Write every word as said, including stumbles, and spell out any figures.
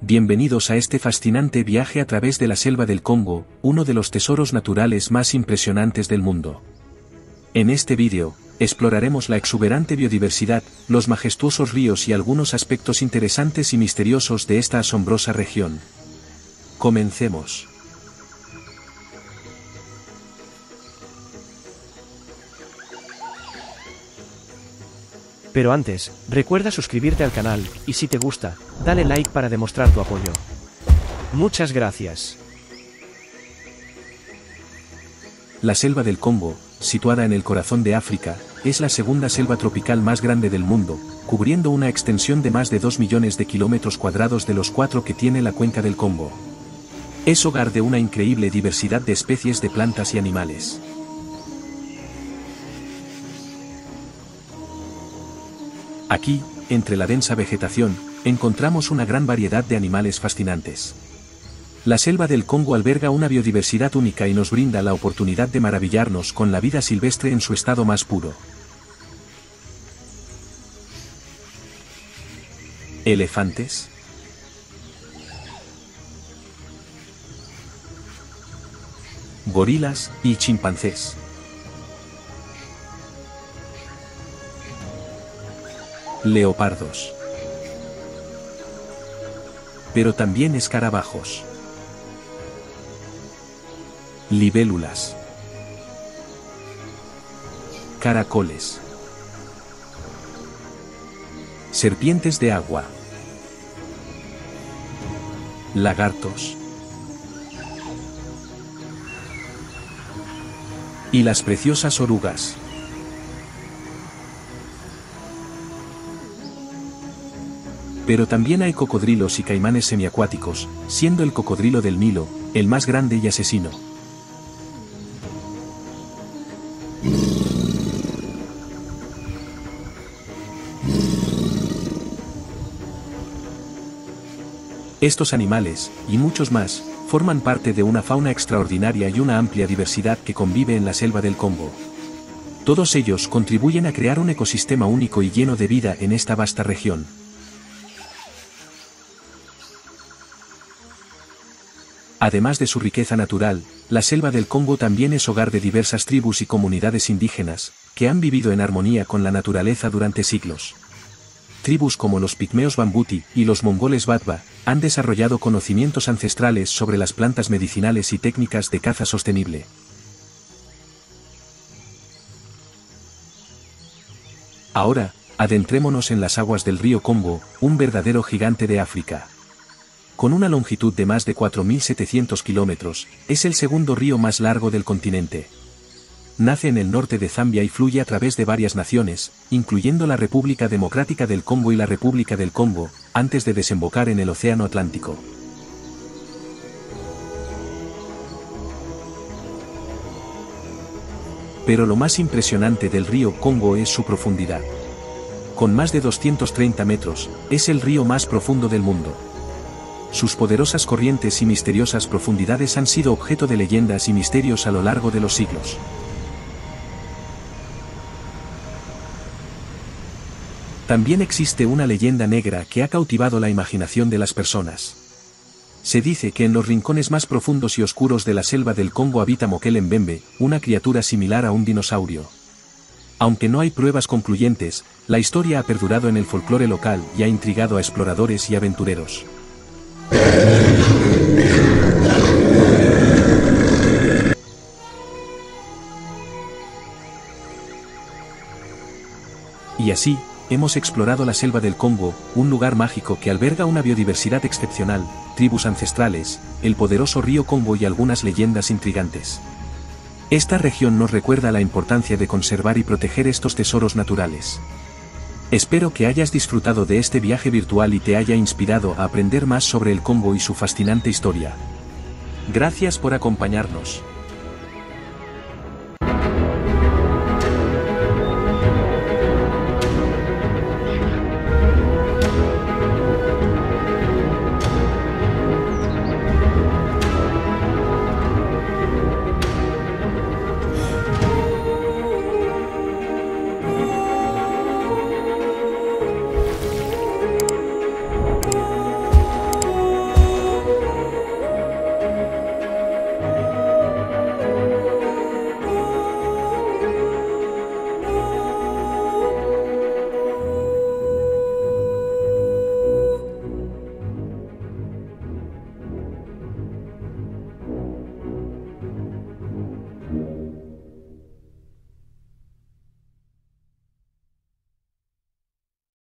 Bienvenidos a este fascinante viaje a través de la selva del Congo, uno de los tesoros naturales más impresionantes del mundo. En este vídeo, exploraremos la exuberante biodiversidad, los majestuosos ríos y algunos aspectos interesantes y misteriosos de esta asombrosa región. Comencemos. Pero antes, recuerda suscribirte al canal, y si te gusta, dale like para demostrar tu apoyo. Muchas gracias. La selva del Congo, situada en el corazón de África, es la segunda selva tropical más grande del mundo, cubriendo una extensión de más de dos millones de kilómetros cuadrados de los cuatro que tiene la cuenca del Congo. Es hogar de una increíble diversidad de especies de plantas y animales. Aquí, entre la densa vegetación, encontramos una gran variedad de animales fascinantes. La selva del Congo alberga una biodiversidad única y nos brinda la oportunidad de maravillarnos con la vida silvestre en su estado más puro. ¿Elefantes? Gorilas y chimpancés. Leopardos. Pero también escarabajos. Libélulas. Caracoles. Serpientes de agua. Lagartos. Y las preciosas orugas. Pero también hay cocodrilos y caimanes semiacuáticos, siendo el cocodrilo del Nilo, el más grande y asesino. Estos animales, y muchos más, forman parte de una fauna extraordinaria y una amplia diversidad que convive en la selva del Congo. Todos ellos contribuyen a crear un ecosistema único y lleno de vida en esta vasta región. Además de su riqueza natural, la selva del Congo también es hogar de diversas tribus y comunidades indígenas, que han vivido en armonía con la naturaleza durante siglos. Tribus como los pigmeos Bambuti y los mongoles Batva, han desarrollado conocimientos ancestrales sobre las plantas medicinales y técnicas de caza sostenible. Ahora, adentrémonos en las aguas del río Congo, un verdadero gigante de África. Con una longitud de más de cuatro mil setecientos kilómetros, es el segundo río más largo del continente. Nace en el norte de Zambia y fluye a través de varias naciones, incluyendo la República Democrática del Congo y la República del Congo, antes de desembocar en el Océano Atlántico. Pero lo más impresionante del río Congo es su profundidad. Con más de doscientos treinta metros, es el río más profundo del mundo. Sus poderosas corrientes y misteriosas profundidades han sido objeto de leyendas y misterios a lo largo de los siglos. También existe una leyenda negra que ha cautivado la imaginación de las personas. Se dice que en los rincones más profundos y oscuros de la selva del Congo habita Mokele Mbembe, una criatura similar a un dinosaurio. Aunque no hay pruebas concluyentes, la historia ha perdurado en el folclore local y ha intrigado a exploradores y aventureros. Y así, hemos explorado la selva del Congo, un lugar mágico que alberga una biodiversidad excepcional, tribus ancestrales, el poderoso río Congo y algunas leyendas intrigantes. Esta región nos recuerda la importancia de conservar y proteger estos tesoros naturales. Espero que hayas disfrutado de este viaje virtual y te haya inspirado a aprender más sobre el Congo y su fascinante historia. Gracias por acompañarnos.